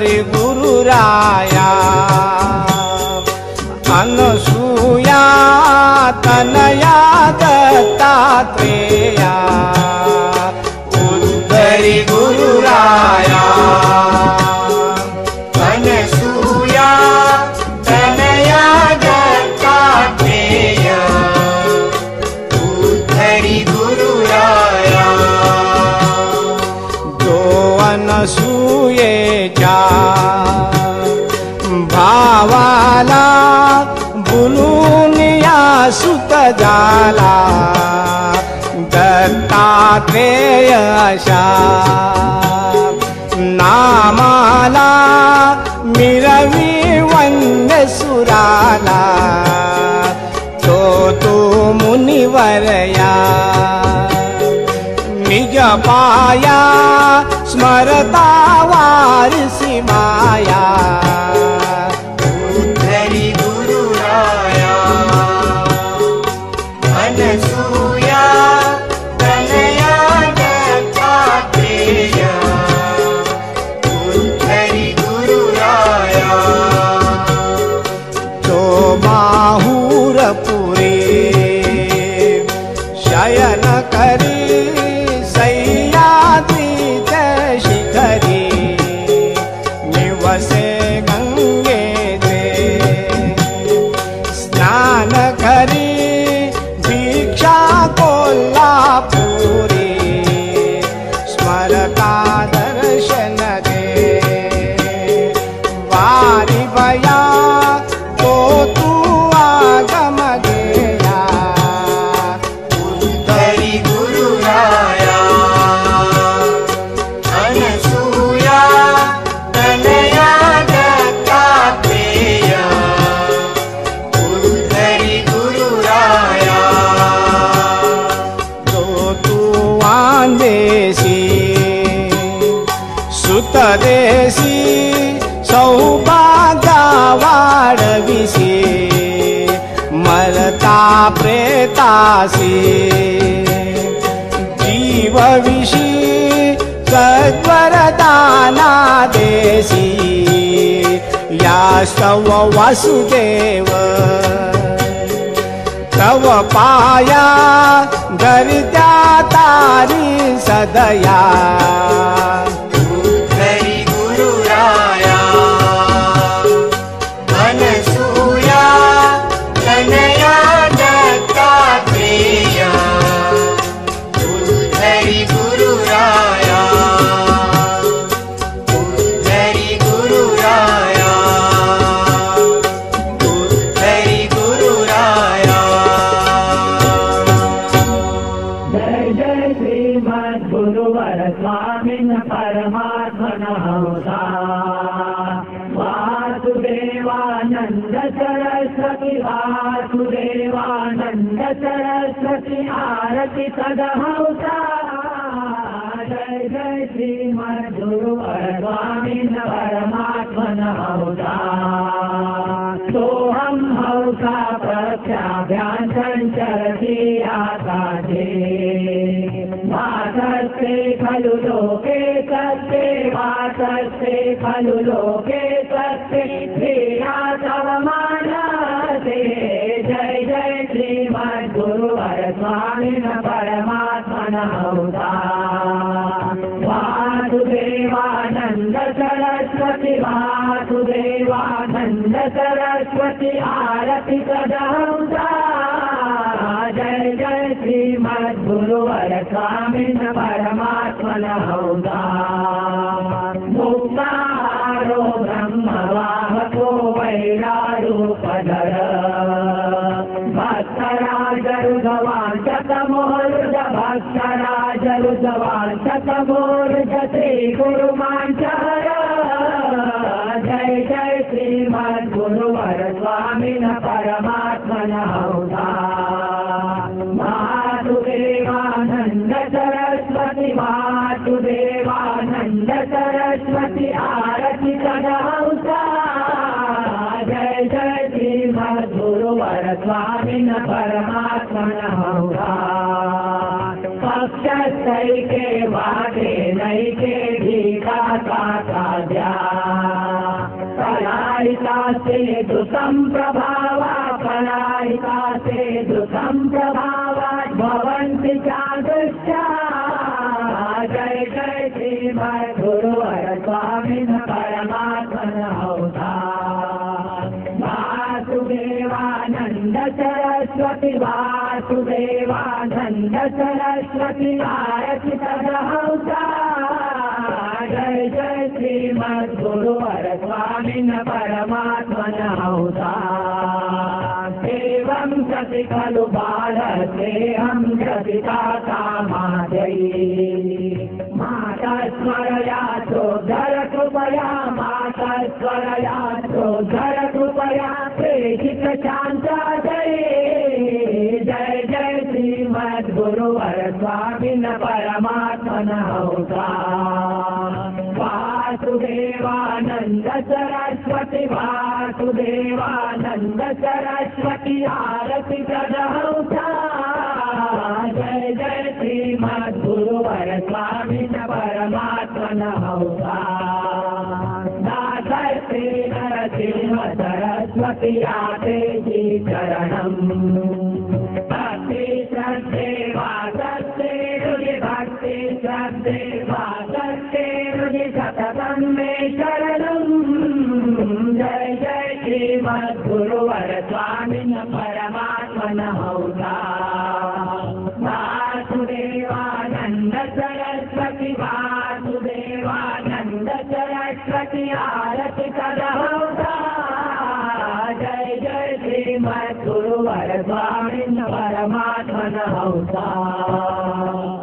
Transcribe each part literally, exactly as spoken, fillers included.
उद्धरी गुरुराया अनसूया तनया दत्तात्रेया उद्धरी गुरुराया अनसूया तनया दत्तात्रेया उद्धरी गुरुराया जो अनसूयेच्या भावाला बुलून या सुत झाला दत्तात्रेय अशा नामाला मिरवी वंद्य सुराला तो तू मुनिवरया निज पाया स्मरता वारसी माया उद्धरी गुरुराया अनसूया तनया दत्तात्रेया उद्धरी गुरुराया तो माहुरपुरी शयन करी सह्याद्रीच शिखरी निवसे गंगेचे स्नान करी भिक्षा कोल्हापुरी स्मरता दर्शन दे वारी भया तो तू आगम गेया उद्धरी गुरुराया अनसूया तनया दत्तात्रेया उद्धरी गुरुराया तो तू आंदेसी सुतदेसी सौभाग्य वाढविसी मरता प्रेतासी जीवविषी सद्वरदाना देसी या स्तव वासुदेव तव पाया धरित्या तारी सदया उद्धरी गुरुराया अनसूया तनया दत्तात्रेया उद्धरी गुरुराया उद्धरी गुरुराया उद्धरी गुरुराया जय जय श्रीमद् गुरुवर स्वामिन परमात्मन हंसा वासुदेवानंद सरस्वती वासुदेवानंद सरस्वती आरती सदहंसा जय जय श्रीमद् गुरुवर स्वामिन परमात्मन हंसा सोहम हंसा प्रख्याभ्यां संचरति आकाशे वासस्ते खलु लोके सत्ते वासस्ते खलु लोके सत्ते धिया तव मानसे जय जय श्रीमद् गुरुवर स्वामिन परमात्मन हंसा वासुदेवानंद सरस्वती वासुदेवानंद सरस्वती आरती सदहंसा जय जय श्रीमद् गुरुवर स्वामिन परमात्मन हंसा मुक्ताहारो ब्रह्मवाहको वैरारूपधर भक्तराजरुधवांशतमोरुज भक्तराजरुधवांशतमोरुज श्री गुरुमांचर जय जय श्रीमद् गुरुवर स्वामिन परमात्मन हंसा वासुदेवानंद सरस्वती वासुदेवानंद सरस्वती आरती सदहंसा जय जय श्रीमद् गुरुवर स्वामिन परमात्मन हंसा पक्षस्थैके वादे नैके भीका का द्या से दुसं प्रभावा पलायिका से दुसं प्रभावा भवन्ति चादृश्या जय जय श्रीमद् गुरुवर स्वामिन परमात्मन अवतार वासुदेवानंद सरस्वती वासुदेवानंद सरस्वती आरति सदहंसा जय जय श्रीमद् गुरुवर स्वामिन परमात्मन अवतार एवं सति खलु बालसेऽहं जपिता कामादयी माता स्मरया चोद्धर कृपया माता स्मरया चोद्धर कृपया प्रेषित शान्तादये जय जय श्रीमद् गुरुवर स्वामिन परमात्मन अवतार वासुदेवानंद सरस्वती वासुदेवानंद सरस्वती आरति सदहंसा जय जय श्रीमद् गुरुवर स्वामिन परमात्मन अवतार दासस्ते नरसिंह सरस्वती आते जी चरणम् भक्ति श्रद्धे वासस्ते हृदि भक्ति श्रद्धे वासस्ते हृदि सततं मे शरणम् जय जय श्रीमद् गुरुवर स्वामिन परमात्मन अवतार वासुदेवानंद सरस्वती वासुदेवानंद सरस्वती आरति सदहंसा जय जय श्रीमद् गुरुवर स्वामिन परमात्मन अवतार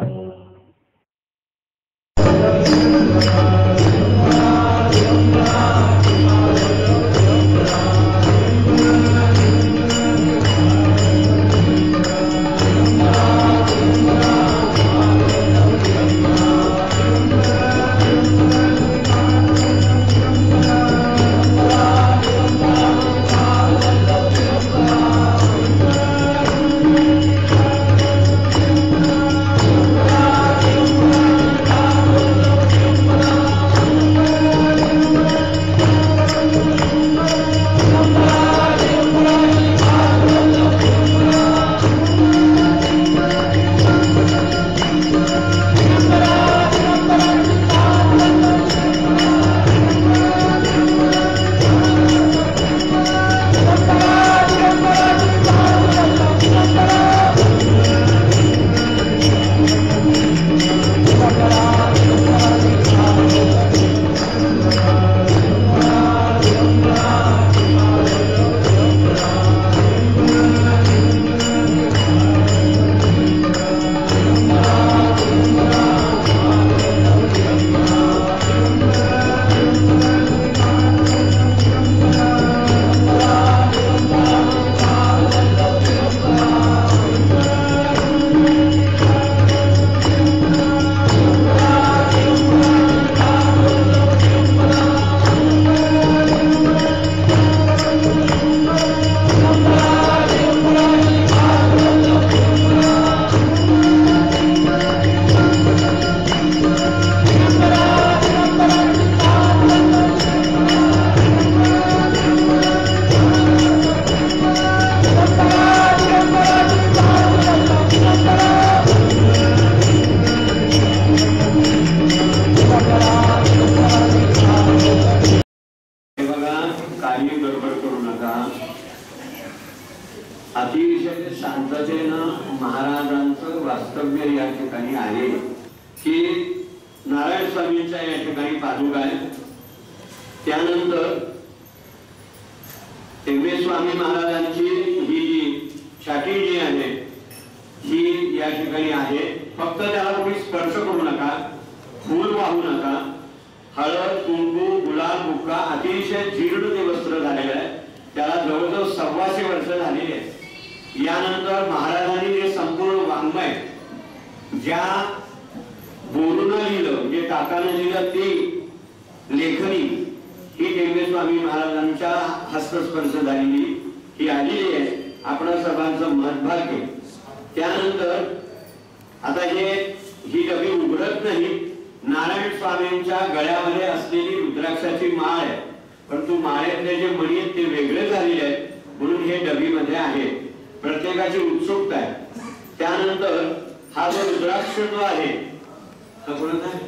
परंतु माळेतले जे मणी आहेत ते वेगळे झालेले आहेत म्हणून हे डबीमध्ये आहे. प्रत्येकाची उत्सुकता आहे. त्यानंतर हा जो रुद्राक्ष जो आहे हा कोणाचा आहे?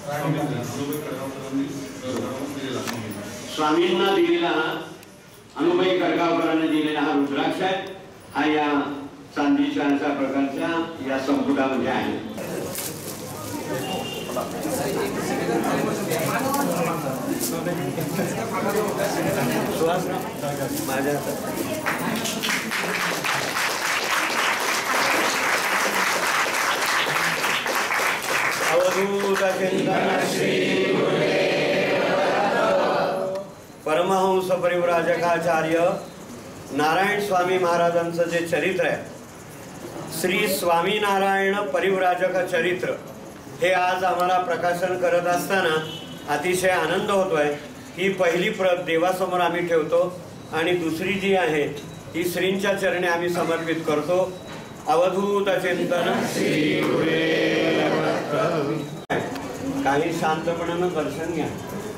स्वामींना दिलेला हा अनुबाई कडगावकरांना दिलेला हा रुद्राक्ष आहे. हा या चांदीच्या अशा प्रकारच्या या संपुटामध्ये आहे. माझ्या अवधूत चिंतन श्री परमहंस परिव्राजकाचार्य नारायण स्वामी महाराजांचं जे चरित्र आहे, श्री स्वामीनारायण परिव्राजक चरित्र, हे आज आम्हाला प्रकाशन करत असताना अतिशय आनंद होतोय. ही पहिली प्रत देवासमोर आम्ही ठेवतो आणि दुसरी जी आहे ती श्रींच्या चरणी आम्ही समर्पित करतो. अवधूत चिंतन श्री काही शांतपणानं दर्शन घ्या.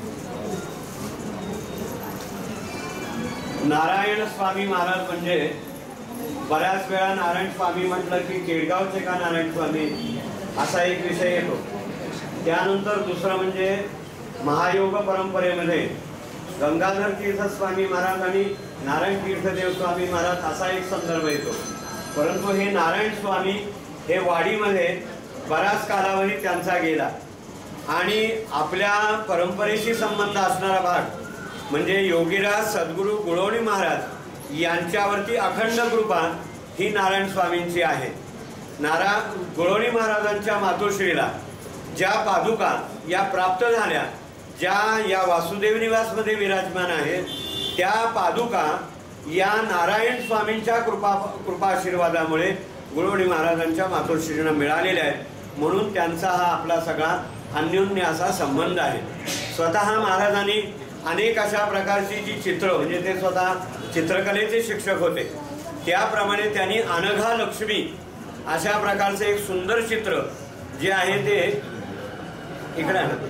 नारायण स्वामी महाराज म्हणजे बऱ्याच वेळा नारायण स्वामी म्हटलं की केडगावचे का नारायण स्वामी असा एक विषय येतो. त्यानंतर दुसरं म्हणजे महायोग परंपरेमध्ये गंगाधर तीर्थ स्वामी महाराज आणि नारायण तीर्थदेव स्वामी महाराज असा एक संदर्भ येतो. परंतु हे नारायण स्वामी हे वाडीमध्ये बराच कालावधी त्यांचा गेला आणि आपल्या परंपरेशी संबंध असणारा भाग म्हणजे योगीराज सद्गुरू गुळवणी महाराज यांच्यावरती अखंड कृपा ही नारायण स्वामींची आहे. नारा गुळवणी महाराजांच्या मातोश्रीला ज्या पादुका या प्राप्त झाल्या, ज्या या वासुदेव निवासमध्ये विराजमान आहेत, त्या पादुका या नारायण स्वामींच्या कृपा कृपाशीर्वादामुळे गुळवणी महाराजांच्या मातोश्रींना मिळालेल्या आहेत. म्हणून त्यांचा हा आपला सगळा अन्योन्य असा संबंध आहे. स्वतः महाराजांनी अनेक अशा प्रकारची जी चित्र म्हणजे ते स्वतः चित्रकलेचे शिक्षक होते, त्याप्रमाणे त्यांनी अनघा लक्ष्मी अशा प्रकारचे एक सुंदर चित्र जे आहे ते इकडे आहे.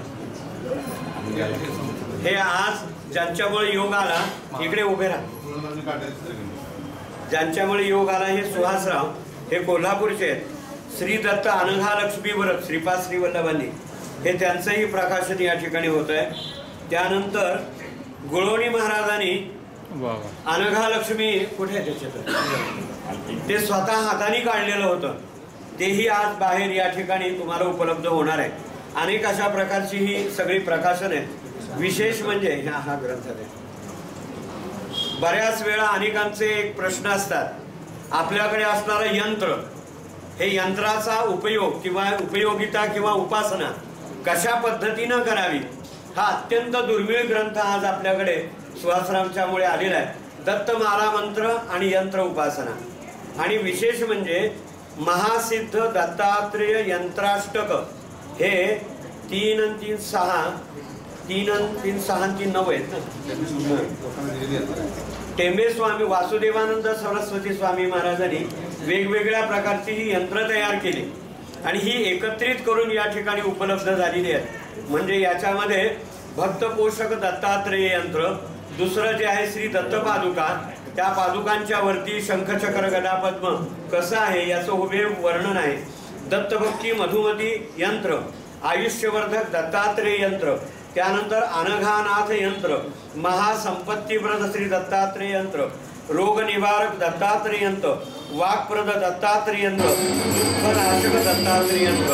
हे आज ज्यांच्यामुळे योग आला, इकडे उभे राहा, ज्यांच्यामुळे योग आला हे सुहासराव, हे कोल्हापूरचे आहेत. श्री दत्त अनघा लक्ष्मी व्रत श्रीपाद श्री वल्लभांनी हे त्यांचंही प्रकाशन या ठिकाणी होत आहे. त्यानंतर गुळवणी महाराजांनी अनघा लक्ष्मी कुठे ते स्वतः हाताने काढलेलं होतं, तेही आज बाहेर या ठिकाणी तुम्हाला उपलब्ध होणार आहे. अनेक अशा प्रकारची ही सगळी प्रकाशन आहेत. विशेष म्हणजे ह्या हा ग्रंथ आहे. बऱ्याच वेळा अनेकांचे एक प्रश्न असतात, आपल्याकडे असणारं यंत्र, हे यंत्राचा उपयोग किंवा उपयोगिता किंवा उपासना कशा पद्धतीनं करावी, हा अत्यंत दुर्मिळ ग्रंथ आज आपल्याकडे सुहासरामच्यामुळे आलेला आहे. दत्तमाला मंत्र आणि यंत्र उपासना. आणि विशेष म्हणजे महासिद्ध दत्तात्रेय यंत्राष्टक हे तीन तीन सहा तीन तीन सहा तीन नऊ आहेत ना. टेंबे स्वामी वासुदेवानंद सरस्वती स्वामी महाराजांनी वेगवेगळ्या प्रकारची ही यंत्र तयार केली आणि ही एकत्रित करून या ठिकाणी उपलब्ध झालेली आहेत. म्हणजे याच्यामध्ये भक्त पोषक दत्तात्रेय यंत्र, दुसरं जे आहे श्री दत्त पादुका, त्या पादुकांच्या वरती शंखचक्र गदा पद्म कसं आहे याचं उभे वर्णन आहे. दत्तभक्ती मधुमती यंत्र, आयुष्यवर्धक दत्तात्रेय यंत्र, त्यानंतर अनघानाथ यंत्र, महासंपत्तीप्रद श्री दत्तात्रेय यंत्र, रोग निवारक दत्तात्रेय यंत्र, वाक्प्रद दत्तात्रेय यंत्र, दुःखनाशक दत्तात्रेय यंत्र.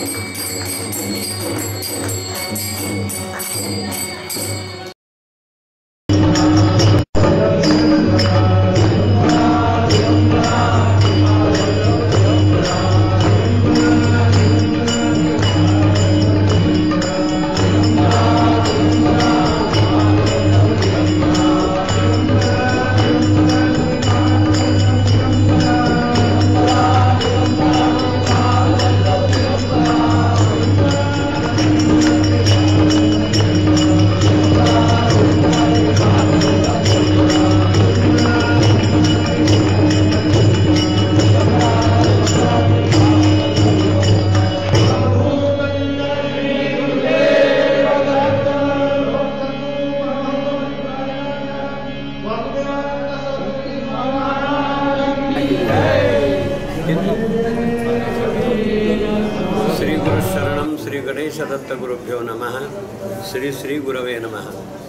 श्री गुरुशरणं श्री गणेश दत्त गुरुभ्यो नमः. श्री श्री गुरवे नमः.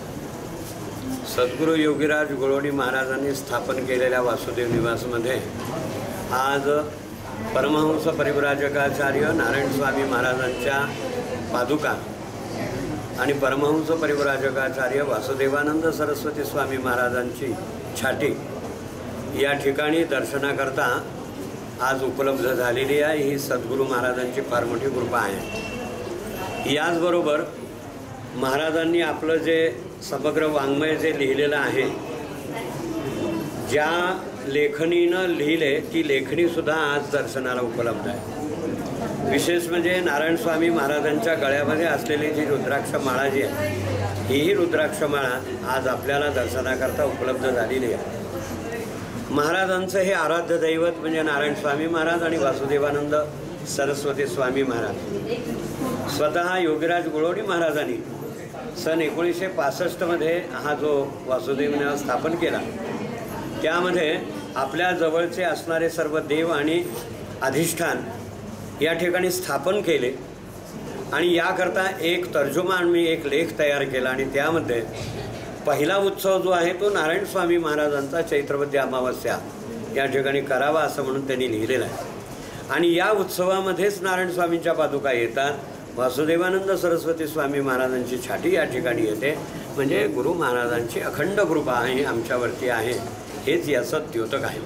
सद्गुरू योगीराज गोळवडी महाराजांनी स्थापन केलेल्या वासुदेव निवासमध्ये आज परमहंस परिव्राजकाचार्य नारायण स्वामी महाराजांच्या पादुका आणि परमहंस परिव्राजकाचार्य वासुदेवानंद सरस्वती स्वामी महाराजांची छाटी या ठिकाणी दर्शनाकरता आज उपलब्ध झालेली आहे. ही सद्गुरू महाराजांची फार मोठी कृपा आहे. याचबरोबर महाराजांनी आपलं जे समग्र वाङ्मय जे लिहिलेलं आहे, ज्या लेखणीनं लिहिले ती लेखणीसुद्धा आज दर्शनाला उपलब्ध आहे. विशेष म्हणजे नारायण स्वामी महाराजांच्या गळ्यामध्ये असलेली जी रुद्राक्ष माळा जी आहे, हीही रुद्राक्ष माळा आज आपल्याला दर्शनाकरता उपलब्ध झालेली आहे. महाराजांचं हे आराध्य दैवत म्हणजे नारायण स्वामी महाराज आणि वासुदेवानंद सरस्वती स्वामी महाराज. स्वतः योगीराज गोळवडी महाराजांनी सन एकोणीसशे पासष्टमध्ये हा जो वासुदेव निवास स्थापन केला, त्यामध्ये आपल्या जवळचे असणारे सर्व देव आणि अधिष्ठान या ठिकाणी स्थापन केले आणि याकरता एक तर्जुमान मी एक लेख तयार केला आणि त्यामध्ये पहिला उत्सव जो आहे तो नारायण स्वामी महाराजांचा चैत्रवद्य अमावस्या या ठिकाणी करावा असं म्हणून त्यांनी लिहिलेलं आहे. आणि या उत्सवामध्येच नारायण स्वामींच्या पादुका येतात. वासुदेवानंद सरस्वती स्वामी महाराजांची छाटी या ठिकाणी येते. म्हणजे गुरु महाराजांची अखंड कृपा आहे आमच्यावरती आहे, हेच याचं द्योतक आहे.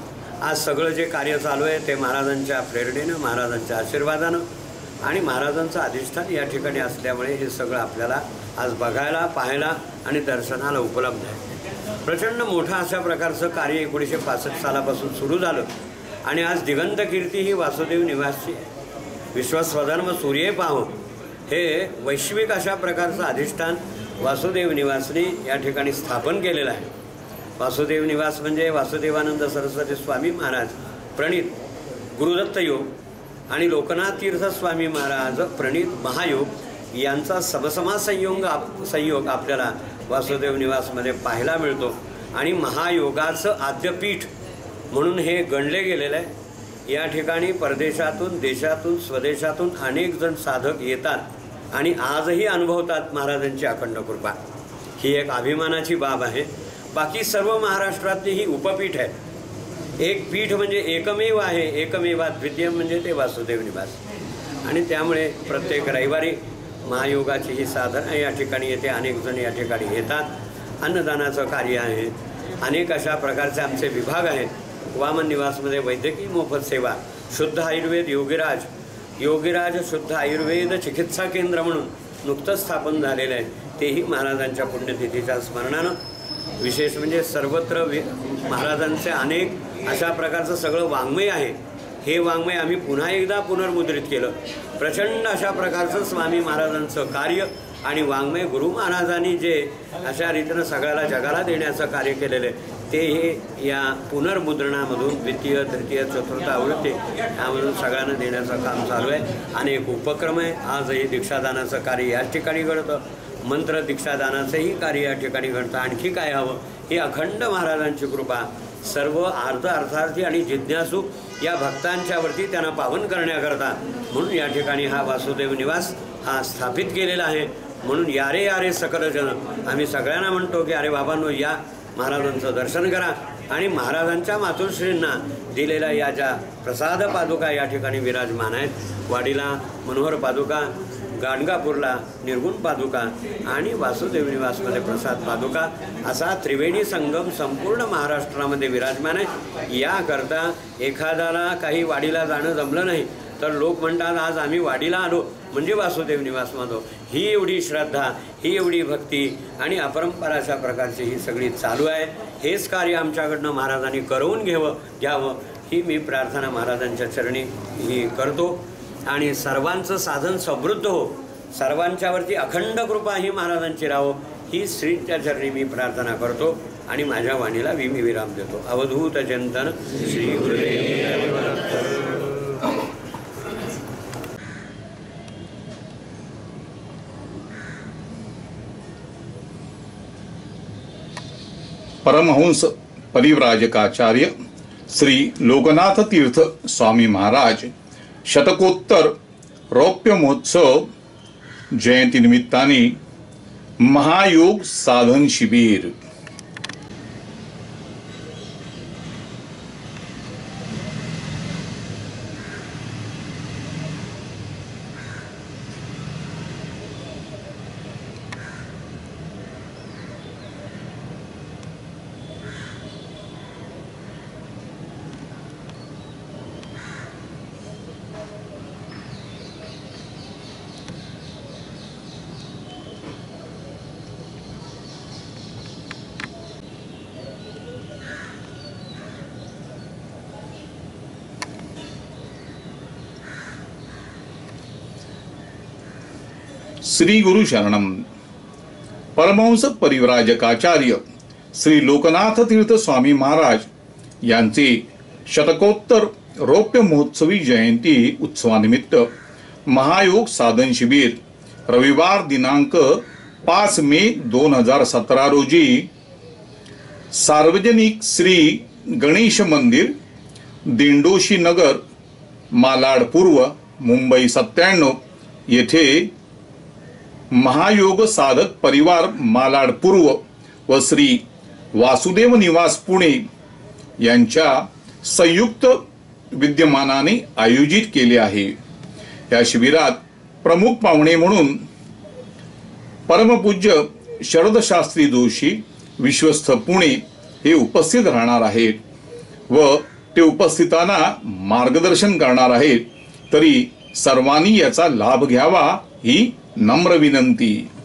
आज सगळं जे कार्य चालू आहे ते महाराजांच्या प्रेरणेनं, महाराजांच्या आशीर्वादानं आणि महाराजांचं अधिष्ठान या ठिकाणी असल्यामुळे हे सगळं आपल्याला आज बघायला, पाहायला आणि दर्शनाला उपलब्ध आहे. प्रचंड मोठं अशा प्रकारचं कार्य एकोणीसशे पासष्ट सालापासून सुरू झालं आणि आज दिगंत कीर्ती ही वासुदेव निवासची आहे. विश्वस्वधर्म सूर्ये पाहो हे वैश्विक अशा प्रकारचं अधिष्ठान वासुदेव निवासनी या ठिकाणी स्थापन केलेलं आहे. वासुदेव निवास म्हणजे वासुदेवानंद सरस्वती स्वामी महाराज प्रणित गुरुदत्त योग आणि लोकनाथ तीर्थ स्वामी महाराज प्रणित महायोग यांचा समसमा संयोग आप संयोग आपल्याला वासुदेव निवासमध्ये पाहायला मिळतो. आणि महायोगाचं आद्यपीठ म्हणून हे गणले गेलेलं आहे. या ठिकाणी परदेशातून, देशातून, स्वदेशातून अनेक जण साधक येतात आणि आजही अनुभवतात महाराजांची अखंड कृपा. ही एक अभिमानाची बाब आहे. बाकी सर्व महाराष्ट्रातली ही उपपीठ आहे. एक पीठ म्हणजे एकमेव आहे, एकमेवा द्वितीय म्हणजे ते वासुदेव निवास. आणि त्यामुळे प्रत्येक रविवारी महायोगाची ही साधना या ठिकाणी येते. अनेक जण या ठिकाणी येतात. अन्नदानाचं कार्य आहे. अनेक अशा प्रकारचे आमचे विभाग आहेत. वामन निवासमध्ये वैद्यकीय मोफत सेवा, शुद्ध आयुर्वेद योगीराज योगीराज शुद्ध आयुर्वेद चिकित्सा केंद्र म्हणून नुकतंच स्थापन झालेलं आहे. तेही महाराजांच्या पुण्यतिथीच्या स्मरणानं. विशेष म्हणजे सर्वत्र वि महाराजांचे अनेक अशा प्रकारचं सगळं वाङ्मय आहे. हे वाङ्मय आम्ही पुन्हा एकदा पुनर्मुद्रित केलं. प्रचंड अशा प्रकारचं स्वामी महाराजांचं कार्य आणि वाङ्मय गुरु महाराजांनी जे अशा रीतीनं सगळ्याला जगाला देण्याचं कार्य केलेलं आहे ते हे या पुनर्मुद्रणामधून द्वितीय, तृतीय, चतुर्थ आवृत्ती यामधून सगळ्यांना देण्याचं काम चालू आहे. अनेक उपक्रम आहे. आजही दीक्षादानाचं कार्य याच ठिकाणी घडतं. मंत्र दीक्षादानाचंही कार्य या ठिकाणी घडतं. आणखी काय हवं? ही अखंड महाराजांची कृपा सर्व अर्थ अर्थार्थी आणि जिज्ञासू या भक्तांच्यावरती त्यांना पावन करण्याकरता म्हणून या ठिकाणी हा वासुदेव निवास हा स्थापित केलेला आहे. म्हणून यारे यारे सकल जन आम्ही सगळ्यांना म्हणतो की अरे बाबांनो या महाराजांचं दर्शन करा. आणि महाराजांच्या मातोश्रींना दिलेल्या या ज्या प्रसाद पादुका या ठिकाणी विराजमान आहेत. वाडीला मनोहर पादुका, गाणगापूरला निर्गुण पादुका आणि वासुदेव निवासमध्ये प्रसाद पादुका असा त्रिवेणी संगम संपूर्ण महाराष्ट्रामध्ये विराजमान आहे. याकरता एखाद्याला काही वाडीला जाणं जमलं नाही तर लोक म्हणतात आज आम्ही वाडीला आलो म्हणजे वासुदेव निवासमध्ये. ही एवढी श्रद्धा, ही एवढी भक्ती आणि अपरंपरा अशा प्रकारची ही सगळी चालू आहे. हेच कार्य आमच्याकडनं महाराजांनी करवून घ्यावं घ्यावं ही मी प्रार्थना महाराजांच्या चरणी ही करतो. आणि सर्वांचं साधन समृद्ध हो, सर्वांच्यावरती अखंड कृपा ही महाराजांची राहो ही श्रींच्या चरणी मी प्रार्थना करतो आणि माझ्या वाणीला मी विराम देतो. अवधूत चिंतन श्री गुरुदेव. परमहंस परिव्राजकाचार्य श्री लोकनाथ तीर्थ स्वामी महाराज शतकोत्तर रौप्य महोत्सव जयंती निमित्ताने महायोग साधन शिबिर. श्री गुरु शरणम. परमहंस परिव्राजकाचार्य श्री लोकनाथ तीर्थ स्वामी महाराज यांचे शतकोत्तर रौप्य महोत्सवी जयंती उत्सवानिमित्त महायोग साधन शिबिर रविवार दिनांक पाच मे दोन हजार सतरा रोजी सार्वजनिक श्री गणेश मंदिर, दिंडोशी नगर, मालाड पूर्व, मुंबई सत्त्याण्णव येथे महायोग साधक परिवार मालाड पूर्व व श्री वासुदेव निवास पुणे यांच्या संयुक्त विद्यमानाने आयोजित केले आहे. या शिबिरात प्रमुख पाहुणे म्हणून परमपूज्य शरदशास्त्री जोशी विश्वस्थ पुणे हे उपस्थित राहणार आहेत व ते उपस्थितांना मार्गदर्शन करणार आहेत. तरी सर्वांनी याचा लाभ घ्यावा ही नम्र विनंती.